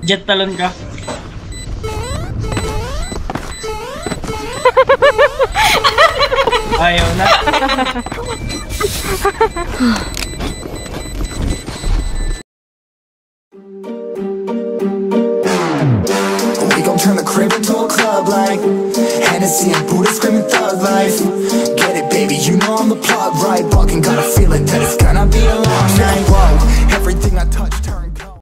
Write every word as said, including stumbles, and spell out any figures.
Jet talon ka. Ayaw na. We gon' turn the crib into a club like Hennessy and Buddha screaming thug life. Get it, baby, you know I'm the plug, right? Walking, got a feeling that it's